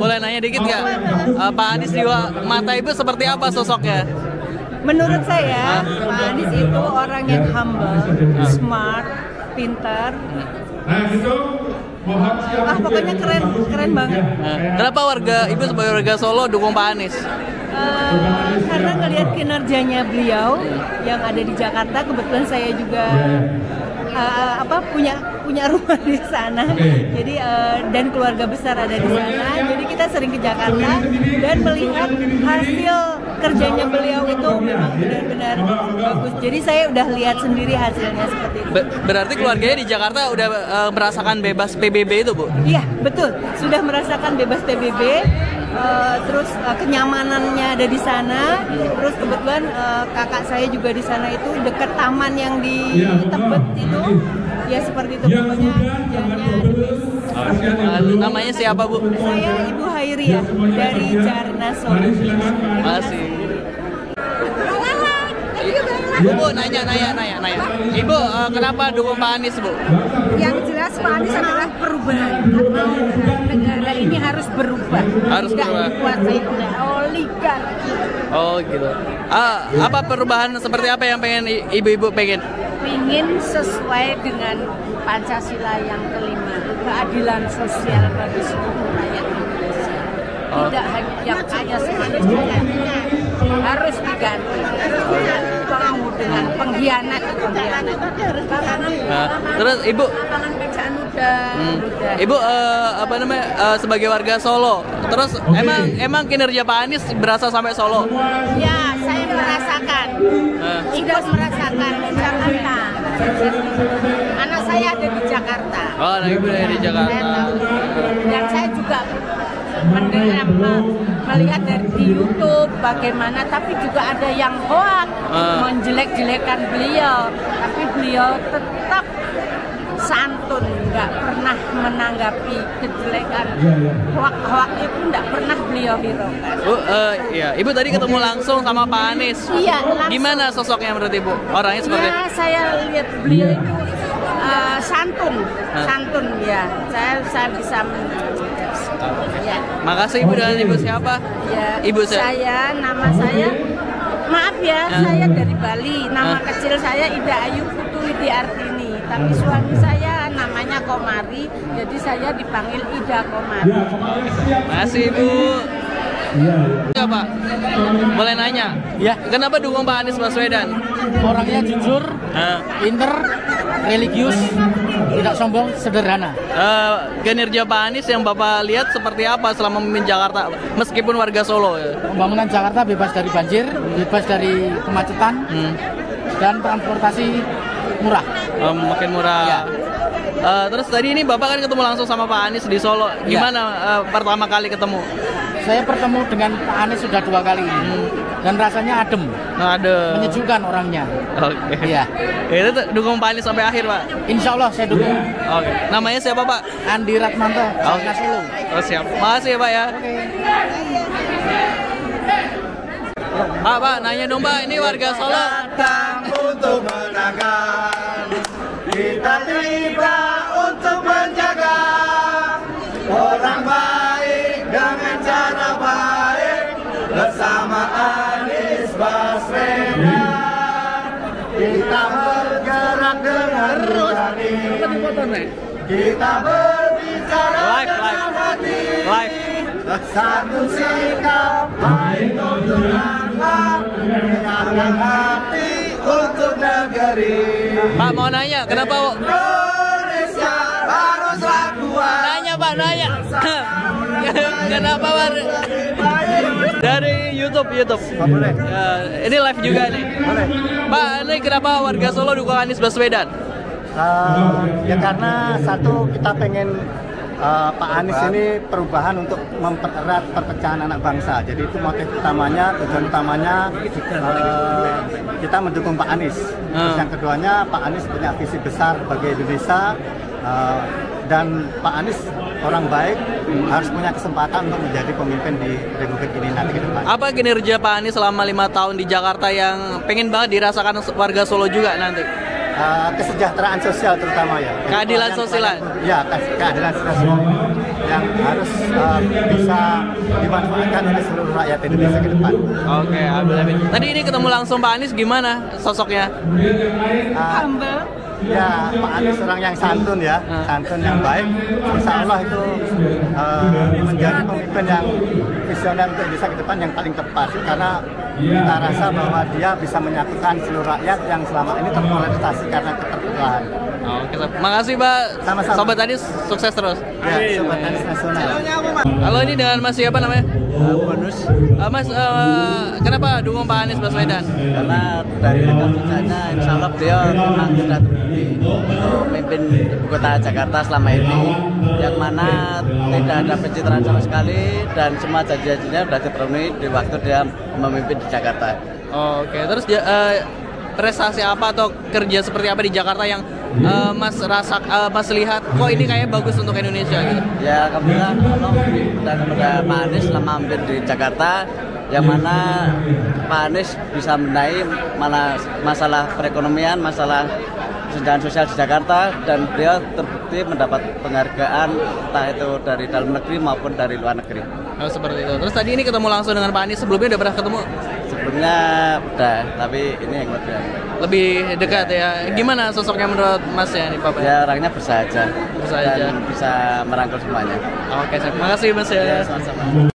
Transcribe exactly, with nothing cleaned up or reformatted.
boleh nanya dikit nggak? Uh, Pak Anies di mata Ibu seperti apa sosoknya? Menurut saya, Pak Anies itu orang yang humble, smart, pintar. Ah, pokoknya keren, keren banget. Nah, kenapa warga Ibu sebagai warga Solo dukung Pak Anies? Uh, karena ngelihat kinerjanya beliau yang ada di Jakarta, kebetulan saya juga uh, apa punya punya rumah di sana, jadi uh, dan keluarga besar ada di sana, jadi kita sering ke Jakarta dan melihat hasil kerjanya beliau itu memang benar-benar bagus. Jadi saya udah lihat sendiri hasilnya seperti itu. Be- berarti keluarganya di Jakarta udah uh, merasakan bebas P B B itu, Bu? Iya, betul. Sudah merasakan bebas P B B. Uh, terus uh, kenyamanannya ada di sana. Terus kebetulan uh, kakak saya juga di sana itu dekat taman yang di Tebet itu. Ya seperti itu pokoknya kerjanya Uh, namanya siapa, Bu? Saya Ibu Hairia dari Jarna Solo. Masih. Bu, Bu, nanya, nanya, nanya, nanya. Ibu, uh, kenapa dukung Pak Anies, Bu? Yang jelas Pak Anies adalah perubahan. Negara ini harus berubah. Harus Tidak berubah. dikuasai oleh oligarki. Oh, gitu. Ah, apa perubahan seperti apa yang pengen i- ibu-ibu pengen? Ingin sesuai dengan Pancasila yang kelima, keadilan sosial bagi seluruh rakyat Indonesia. Oh. Tidak hanya yang kaya harus diganti, harus diganti, harus diganti dengan pengkhianat, pengkhianat. Nah, terus Ibu, Lapangan pekerjaan udah, hmm, udah. Ibu uh, apa namanya uh, sebagai warga Solo, terus emang emang kinerja Pak Anies berasa sampai Solo? Ya, saya merasakan, Nah. sudah merasakan di Jakarta. Anak saya ada di Jakarta. Oh, nah Ibu dari Jakarta. Saya tahu. Dan saya juga mendengar, melihat dari di YouTube bagaimana, tapi juga ada yang hoak, Ah. menjelek-jelekan beliau, tapi beliau tetap santun, nggak pernah menanggapi kejelekan. Hoak-hoak itu nggak pernah beliau hiraukan. Bu, uh, ya, Ibu tadi ketemu langsung sama Pak Anies. Iya, langsung. Gimana sosoknya menurut Ibu? Orangnya seperti? Ya, saya lihat beliau itu uh, santun, Hah? santun ya. Saya saya bisa ya. Makasih Ibu, dengan Ibu siapa? Ya, Ibu saya. saya, nama saya, maaf ya, Hah? saya dari Bali. Nama Hah? kecil saya Ida Ayu Putu Widi Artini. Tapi suami saya namanya Komari, jadi saya dipanggil Ida Komari. Makasih Ibu. Ya Pak, boleh nanya? Ya, Kenapa dukung Pak Anies Baswedan? orangnya jujur, Nah, pinter, religius, tidak sombong, sederhana. uh, kinerja Pak Anies yang Bapak lihat seperti apa selama memimpin Jakarta, meskipun warga Solo ya? Pembangunan Jakarta bebas dari banjir, bebas dari kemacetan, Hmm. dan transportasi murah. Um, makin murah. Ya. Uh, terus tadi ini Bapak kan ketemu langsung sama Pak Anies di Solo. Gimana uh, pertama kali ketemu? Saya bertemu dengan Pak Anies sudah dua kali, dan rasanya adem, Nah, ada. menyejukkan orangnya. Oke. Iya. Itu tuh dukung Pak Anies sampai akhir, Pak. Insya Allah saya dukung. Oke. Namanya siapa, Pak? Andi Ratmanto, Oke. Jarna Solo. Oh, siap. Makasih ya, Pak ya. Pak, Pak, nanya dong, Pak. Ini warga Solo. Datang untuk menangkan, kita tiba untuk menjaga orang baik dengan cara baik bersama Anies Baswedan. Kita bergerak dengan berani, kita berbicara Live, dengan live. hati. Live. Satu sikap baik untuk anak, menyatakan hati untuk negeri. Pak, mau nanya, kenapa? Indonesia haruslah kuat. Nanya, Pak, nanya. Kenapa, Pak? Dari YouTube, YouTube. Boleh. Ya, ini live juga nih. Boleh. Pak, ini kenapa warga Solo dukung Anies Baswedan? Uh, ya karena satu kita pengen uh, Pak Anies ini perubahan untuk mempererat perpecahan anak bangsa. Jadi itu motif utamanya, tujuan utamanya uh, kita mendukung Pak Anies. Terus yang keduanya Pak Anies punya visi besar bagi Indonesia uh, dan Pak Anies orang baik, harus punya kesempatan untuk menjadi pemimpin di Republik ini nanti ke depan. Apa kinerja Pak Anies selama lima tahun di Jakarta yang pengen banget dirasakan warga Solo juga nanti? Uh, kesejahteraan sosial terutama ya. Keadilan Jadi, sosial. Ya, ke- keadilan sosial. yang harus uh, bisa dimanfaatkan oleh seluruh rakyat Indonesia ke depan. Oke, amin amin. Tadi ini ketemu langsung Pak Anies, gimana sosoknya? Uh, Humble. Ya, Pak Anies orang yang santun ya, santun yang baik. Insya Allah itu uh, menjadi pemimpin yang visioner untuk Indonesia ke depan yang paling tepat. Karena kita rasa bahwa dia bisa menyatukan seluruh rakyat yang selama ini terpolarisasi karena keterbelah. Oke, makasih Pak. Sama-sama. Sobat Anies, sukses terus. Ya, Sobat Anies Nasional. Halo, ini dengan Mas siapa namanya? Uh, bonus Uh, mas, uh, kenapa dukung Pak Anies Baswedan? karena dari rekam jejaknya insya Allah beliau memang sudah terbukti untuk memimpin ibu kota Jakarta selama ini, yang mana tidak ada pencitraan sama sekali dan semua janji-janjinya sudah dipenuhi di waktu dia memimpin di Jakarta. Oke, terus uh, prestasi apa atau kerja seperti apa di Jakarta yang uh, Mas rasa, uh, Mas lihat kok ini kayaknya bagus untuk Indonesia gitu? Ya alhamdulillah Allah dan kepada Pak Anies selama memimpin di Jakarta, yang mana Pak Anies bisa menaik mana masalah perekonomian, masalah kesenjangan sosial di Jakarta, dan beliau terbukti mendapat penghargaan entah itu dari dalam negeri maupun dari luar negeri. Oh, seperti itu. Terus tadi ini ketemu langsung dengan Pak Anies, sebelumnya udah pernah ketemu? Sebelumnya udah, tapi ini yang lebih Lebih dekat ya. Gimana sosoknya menurut Mas ya nih Pak? ya orangnya bersahaja, Bersahaja. dan bisa merangkul semuanya. Oke, terima kasih Mas ya. Ya, sama-sama.